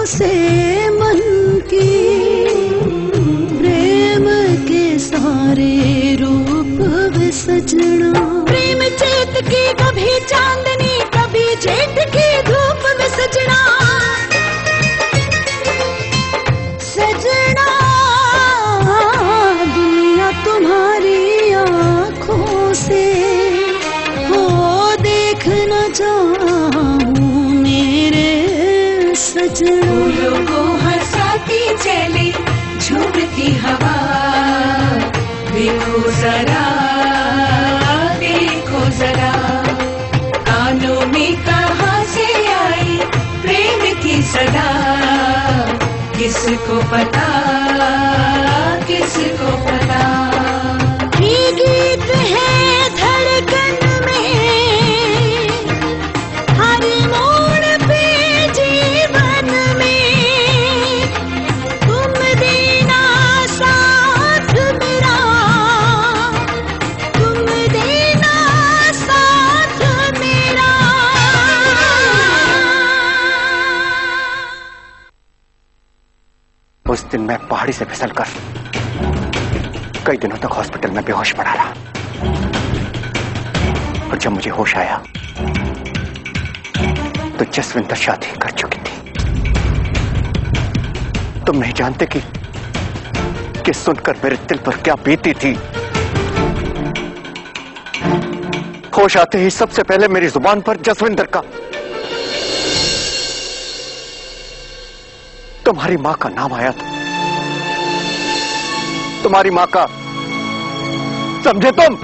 से मन की प्रेम के सारे रूप वे सजना। प्रेम चेत की कभी चांदनी कभी जेठ की धूप वे सजना। सजना दुनिया तुम्हारी आँखों से हो देख न जाऊं मेरे सजना। फूलों को हंसाती चली झूमती हवा, देखो जरा देखो जरा, कानों में कहाँ से आई प्रेम की सदा। किसको पता किसको पता। ये गीत है धड़कन में हर मोड़ पे जीवन में। तुम देना साथ मेरा, तुम देना साथ मेरा। उस दिन मैं पहाड़ी से फिसलकर कई दिनों तक हॉस्पिटल में बेहोश पड़ा रहा, और जब मुझे होश आया तो जसविंदर शादी कर चुकी थी। तुम नहीं जानते कि सुनकर मेरे दिल पर क्या बीती थी। होश आते ही सबसे पहले मेरी जुबान पर जसविंदर का, तुम्हारी मां का नाम आया था। तुम्हारी मां का, समझे तुम?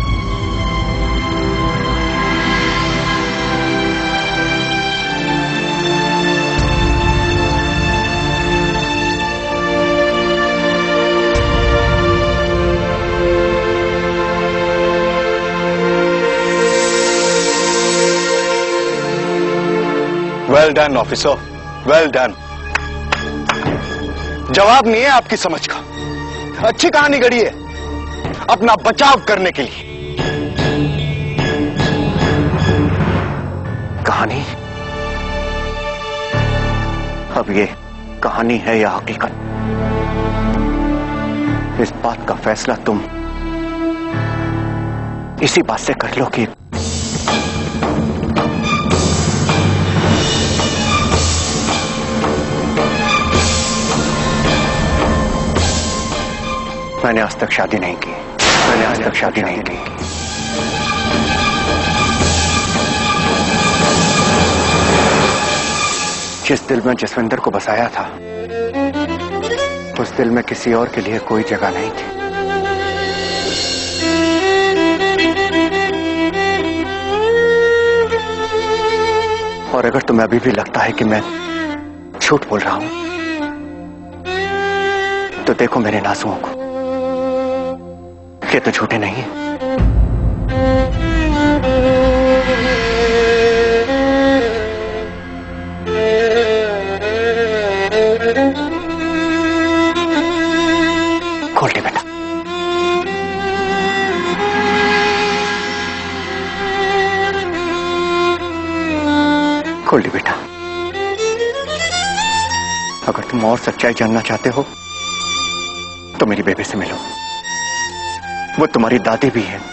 Well done officer, well done. जवाब नहीं है आपकी समझ का। अच्छी कहानी गढ़ी है अपना बचाव करने के लिए। कहानी? अब ये कहानी है या हकीकत, इस बात का फैसला तुम इसी बात से कर लो कि मैंने आज तक शादी नहीं की। मैंने आज तक शादी नहीं की। जिस दिल में जसविंदर को बसाया था, उस दिल में किसी और के लिए कोई जगह नहीं थी। और अगर तुम्हें अभी भी लगता है कि मैं झूठ बोल रहा हूं, तो देखो मेरे नाजुओं को, ये तो झूठे नहीं है। खोल दे बेटा। खोल दे बेटा। अगर तुम और सच्चाई जानना चाहते हो तो मेरी बेबे से मिलो। वो तुम्हारी दादी भी है।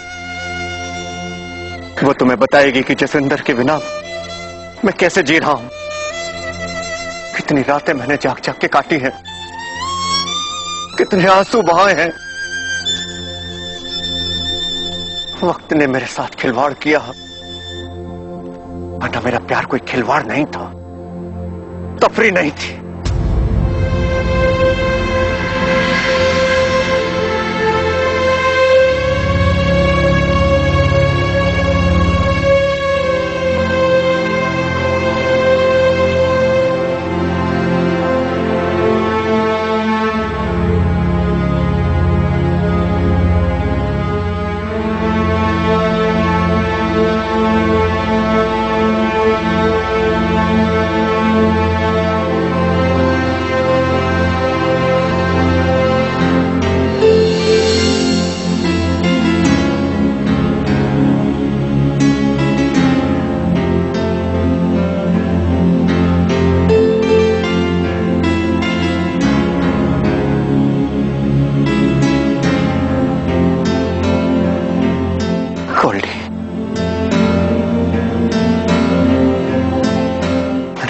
वो तुम्हें बताएगी कि जसविंदर के बिना मैं कैसे जी रहा हूं। कितनी रातें मैंने जाग जाग के काटी हैं, कितने आंसू बहाए हैं। वक्त ने मेरे साथ खिलवाड़ किया, वरना मेरा प्यार कोई खिलवाड़ नहीं था, तफरी नहीं थी।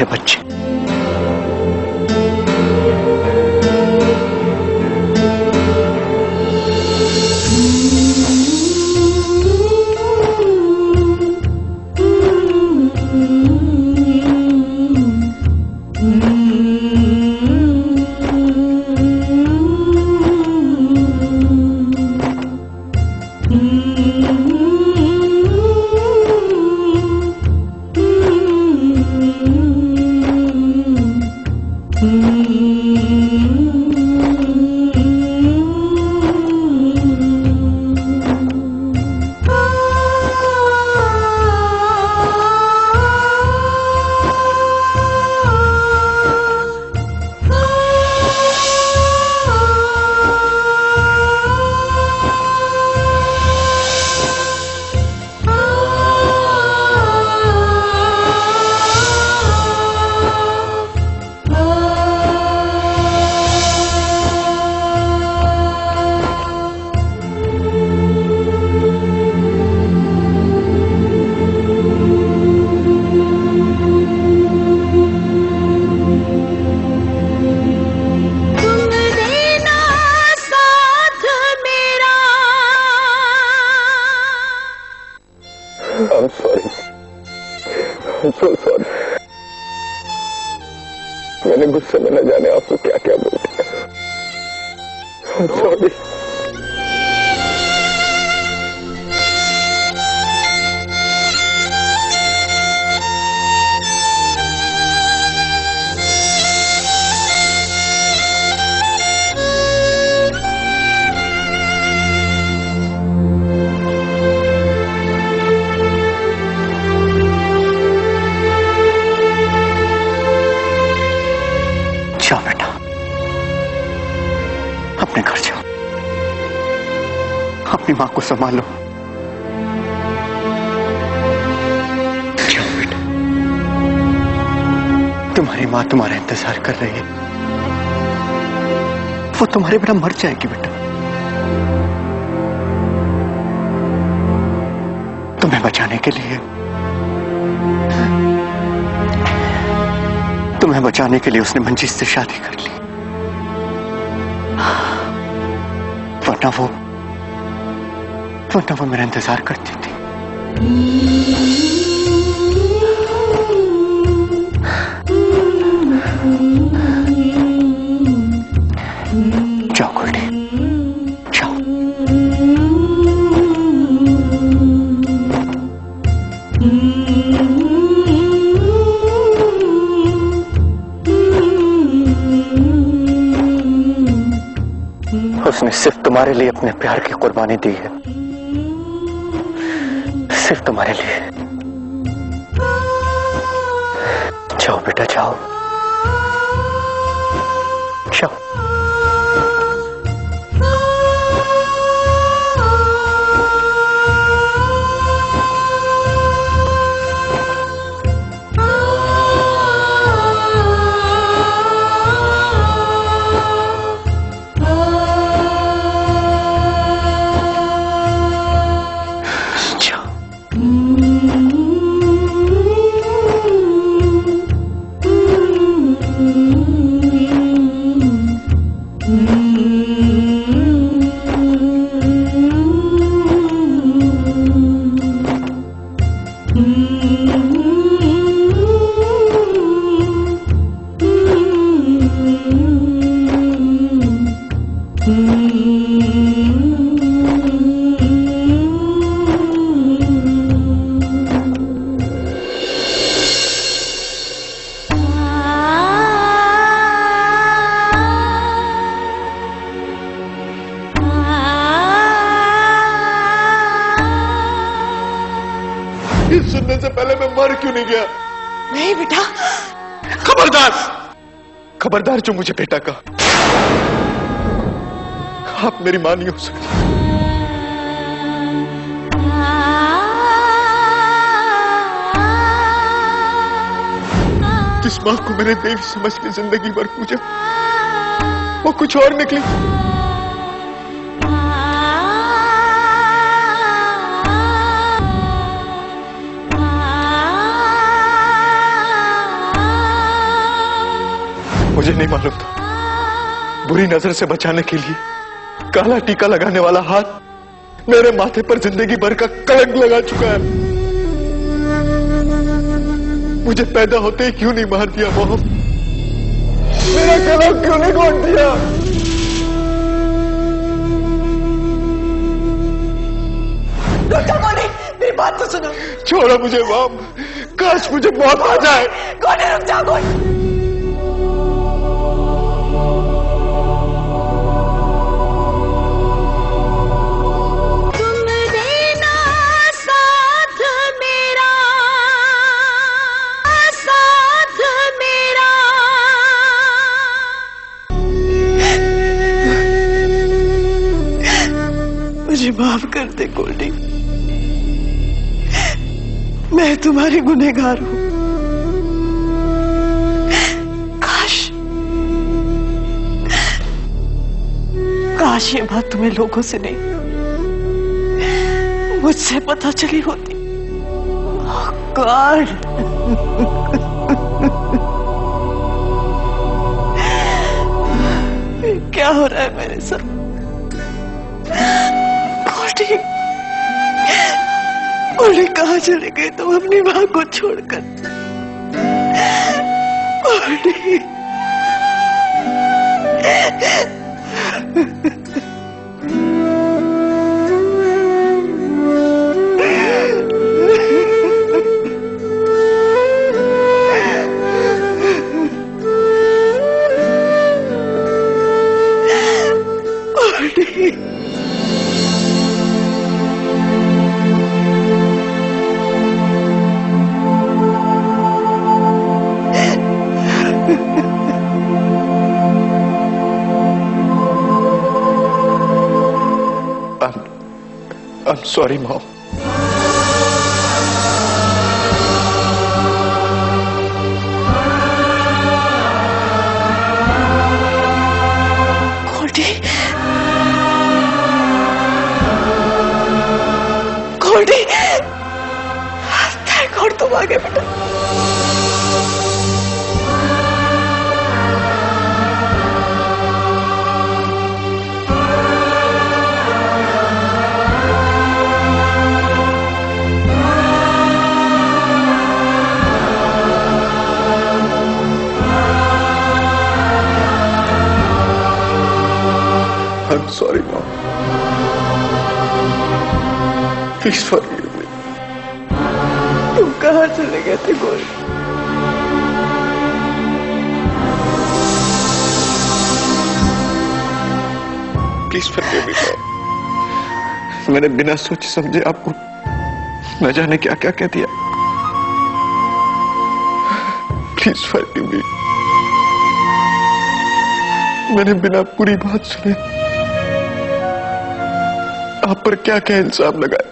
छोटे बच्चे। I'm sorry. I'm so sorry. मैंने गुस्से में न जाने आपको क्या क्या बोल दिया। I'm sorry. जाओ बेटा, अपने घर जाओ, अपनी मां को संभालो। जाओ बेटा, तुम्हारी मां तुम्हारा इंतजार कर रही है। वो तुम्हारे बिना मर जाएगी बेटा। तुम्हें बचाने के लिए, तुम्हें बचाने के लिए उसने मंजीत से शादी कर ली, वरना वो मेरा इंतजार करती थी। जाओ गोल्डी, जाओ। उसने सिर्फ तुम्हारे लिए अपने प्यार की कुर्बानी दी है, सिर्फ तुम्हारे लिए। जाओ बेटा, जाओ जाओ। सुनने से पहले मैं मर क्यों नहीं गया? नहीं बेटा। खबरदार, खबरदार जो मुझे बेटा का। आप मेरी मां नहीं हो सकती। जिस मां को मैंने देवी समझ के जिंदगी भर पूजा, वो कुछ और निकली। मुझे नहीं मालूम था बुरी नजर से बचाने के लिए काला टीका लगाने वाला हाथ मेरे माथे पर जिंदगी भर का कलंक लगा चुका है। मुझे पैदा होते ही क्यों नहीं मार दिया मोहम्मद? मेरा कलंक क्यों नहीं खोल दिया? मेरी बात तो सुनो। छोड़ो मुझे मॉम, काश मुझे मौत आ जाए। गोली रुक जाओ गोली। मुझे माफ कर दे गोल्डी, मैं तुम्हारी गुनहगार हूं। काश ये बात तुम्हें लोगों से नहीं मुझसे पता चली होती। गॉड क्या हो रहा है मेरे साथ? गोल्डी कहाँ चले गए तुम अपनी माँ को छोड़कर? Goldie I'm sorry, Mom. Goldie, Goldie, thank God तुम आ गए बेटा। I'm sorry, Mom. Please forgive me. तुम कहाँ चले गए थे Goldy? Please forgive me, Mom. मैंने बिना सोचे समझे आपको न जाने क्या क्या कह दिया। Please forgive me. मैंने बिना पूरी बात सुने आप पर क्या क्या इल्जाम लगाए।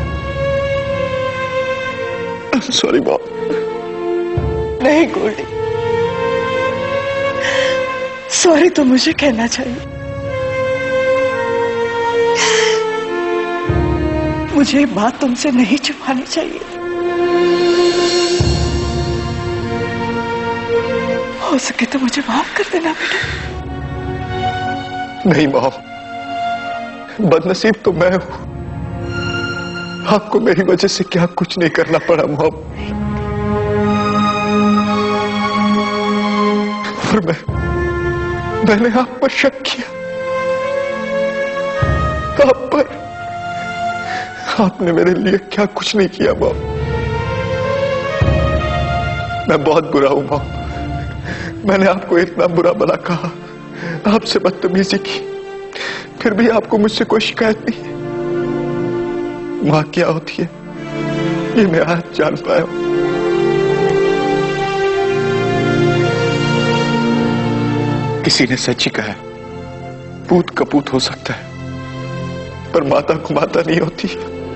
I'm sorry, Mom. नहीं गोल्डी, सॉरी तो मुझे कहना चाहिए। मुझे ये बात तुमसे नहीं छुपानी चाहिए। हो सके तो मुझे माफ कर देना बेटा। नहीं मॉम, बदनसीब तो मैं हूं। आपको मेरी वजह से क्या कुछ नहीं करना पड़ा मॉम। और मैंने आप पर शक किया, आप पर। आपने मेरे लिए क्या कुछ नहीं किया मॉम। मैं बहुत बुरा हूं मॉम। मैंने आपको इतना बुरा भला कहा, आपसे बदतमीजी की, फिर भी आपको मुझसे कोई शिकायत नहीं है। मां क्या होती है ये मैं आज जान पाया हूं। किसी ने सच ही कहा है, पूत कपूत हो सकता है पर माता को माता नहीं होती।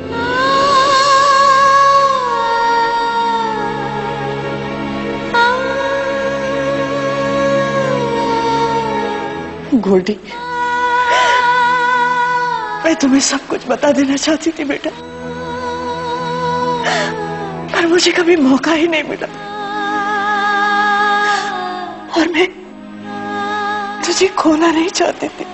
गोल्डी, मैं तुम्हें सब कुछ बता देना चाहती थी बेटा, पर मुझे कभी मौका ही नहीं मिला। और तुझे खोना नहीं चाहती थी।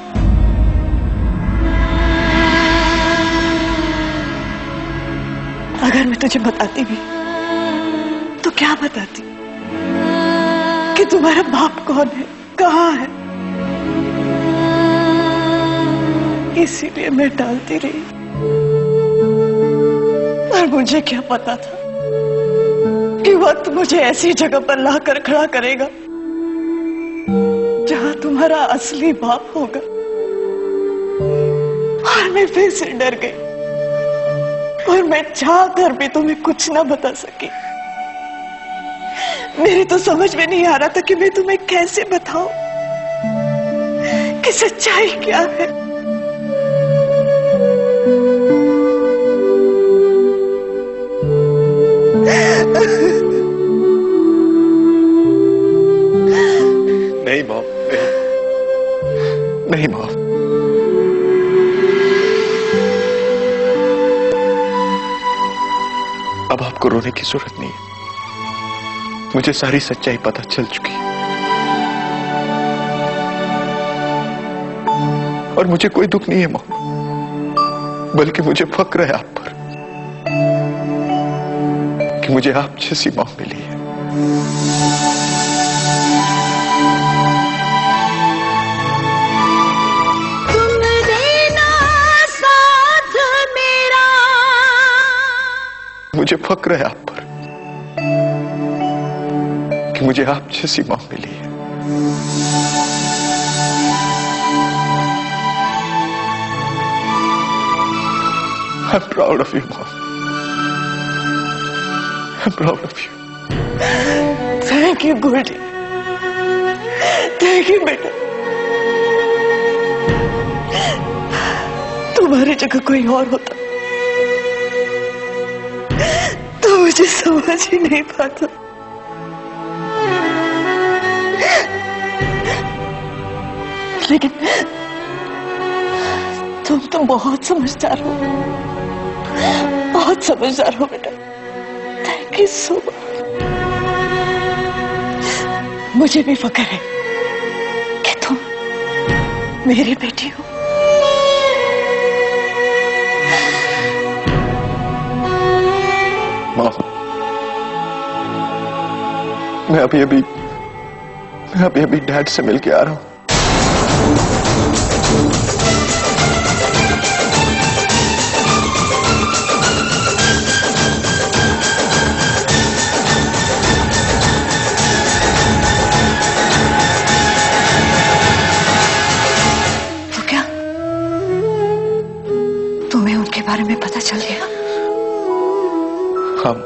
अगर मैं तुझे बताती भी तो क्या बताती कि तुम्हारा बाप कौन है, कहाँ है। इसीलिए मैं टालती रही। और मुझे क्या पता था कि वक्त मुझे ऐसी जगह पर लाकर खड़ा करेगा जहां तुम्हारा असली बाप होगा। और मैं फिर से डर गई और मैं चाहकर भी तुम्हें कुछ ना बता सकी। मेरी तो समझ में नहीं आ रहा था कि मैं तुम्हें कैसे बताऊं कि सच्चाई क्या है। नहीं मॉम, नहीं मॉम। अब आपको रोने की जरूरत नहीं है। मुझे सारी सच्चाई पता चल चुकी है और मुझे कोई दुख नहीं है मॉम, बल्कि मुझे फक्र है आप पर कि मुझे आप जैसी मॉम मिली है। मुझे फक्र है आप पर कि मुझे आप जैसी मां मिली है। I'm proud of you, Mom. I'm proud of you. Thank you, Goldie. Thank you, बेटा। तुम्हारी जगह कोई और होता तो मुझे समझ ही नहीं पाता। लेकिन तुम तो बहुत समझदार हो, बहुत समझदार हो बेटा। Thank you so much. मुझे भी फक्र है कि तुम मेरी बेटी हो। माँ, मैं अभी डैड से मिलके आ रहा हूँ। तो क्या तुम्हें उनके बारे में पता चल गया? हाँ,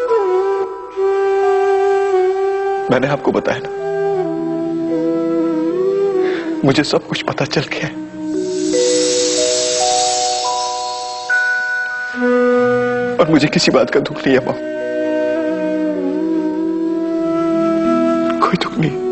मैंने आपको बताया ना, मुझे सब कुछ पता चल गया है। और मुझे किसी बात का दुख नहीं है मां, कोई दुख नहीं।